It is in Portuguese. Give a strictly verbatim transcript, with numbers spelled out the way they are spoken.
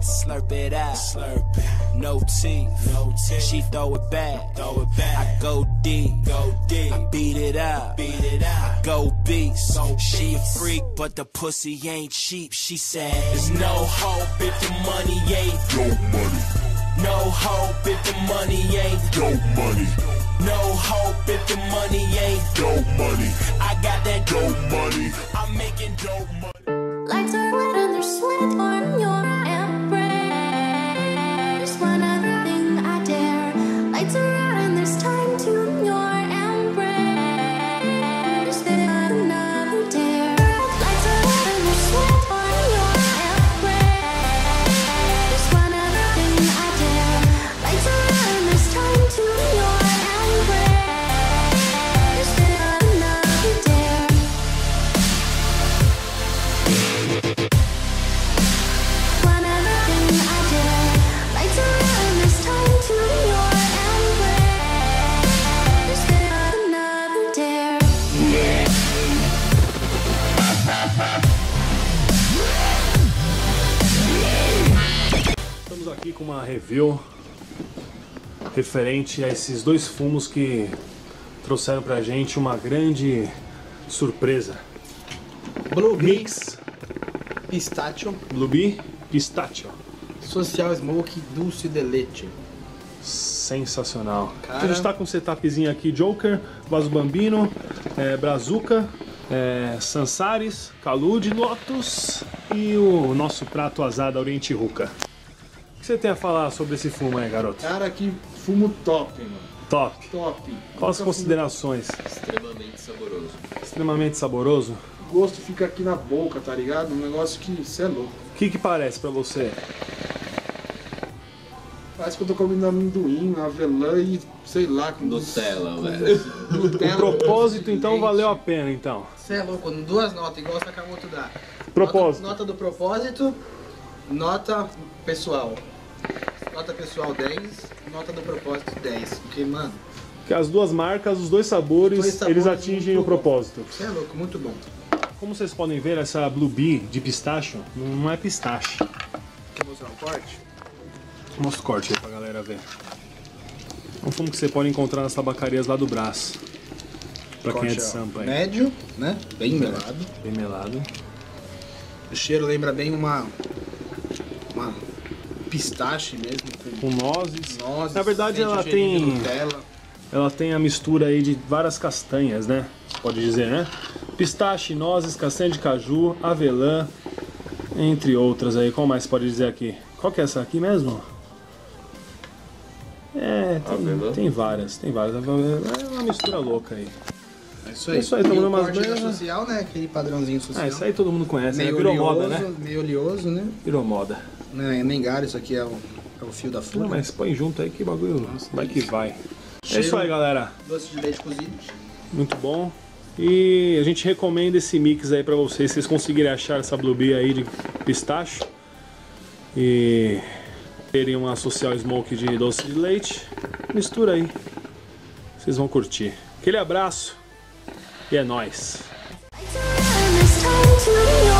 slurp it out, slurp it. No teeth, no teeth. She throw it back, throw it back. I go deep, go deep. I beat it up, beat it up. I go beast. Go she a freak, but the pussy ain't cheap. She said, there's no hope if the money ain't dope money. No hope if the money ain't dope money. No hope if the money ain't dope money. I got that dope money. I'm making dope money. Lights are red and there's sweat on your embrace. One other thing I dare. Lights are out and there's time to your embrace. Then another dare. Lights are red and there's sweat on your embrace. One other thing I dare. Lights are out and there's time to your embrace. Then another dare. One other thing I dare. Lights are out and there's time to your embrace. Then another dare. Estamos aqui com uma review referente a esses dois fumos que trouxeram pra gente uma grande surpresa. Blue Bee Mix Pistachio, Blue Bee Pistachio. Social Smoke Dulce de Leite. Sensacional. Cara. A gente tá com um setupzinho aqui: Joker, Vaso Bambino, é, Brazuca, é, Sansaris, Calude, Lotus e o nosso prato azada Oriente Ruka. O que você tem a falar sobre esse fumo aí, garoto? Cara, que fumo top, mano. Top. Top. Quais as Nunca considerações? Extremamente saboroso. Extremamente saboroso. fumo- O gosto fica aqui na boca, tá ligado? Um negócio que cê é louco. O que que parece pra você? Parece que eu tô comendo amendoim, avelã e sei lá. Com Nutella, velho. O propósito então valeu a pena, então. Você é louco, duas notas, igual o Sakamoto dá. Propósito. Nota, nota do propósito, nota pessoal. Nota pessoal dez, nota do propósito dez. Porque, mano, Que as duas marcas, os dois sabores, Dois sabores eles atingem muito o propósito. você é louco, muito bom. Como vocês podem ver, essa Blue Bee de pistache não é pistache. Quer mostrar um corte? Mostra o corte aí pra galera ver. É um fumo que você pode encontrar nas tabacarias lá do Brás. Pra quem é de Corte, ó, Sampa aí. médio, né? Bem melado. Bem melado. O cheiro lembra bem uma, uma pistache mesmo, com Com nozes. nozes. Na verdade, sente o ela cheirinho de tem, Nutella. ela tem a mistura aí de várias castanhas, né? Pode dizer, né? Pistache, nozes, castanha de caju, avelã, entre outras aí. Qual mais pode dizer aqui? Qual que é essa aqui mesmo? É, tem, tem várias, tem várias. É uma mistura louca aí. É isso aí. É isso aí, E tomando o umas corte da brejas. social, né? Aquele padrãozinho social. Ah, isso aí todo mundo conhece, né? meio Virou oleoso, moda, né? meio oleoso, né? Virou moda. Não é nem galho, isso aqui é o, é o fio da Não, folha. mas põe junto aí que bagulho vai que vai. É Cheiro- isso aí, galera. Doce de leite cozido. Muito bom. E a gente recomenda esse mix aí pra vocês, se vocês conseguirem achar essa Blue Bee aí de pistache e terem uma Social Smoke de doce de leite, mistura aí. Vocês vão curtir. Aquele abraço e é nóis. Lights are out and there's time to your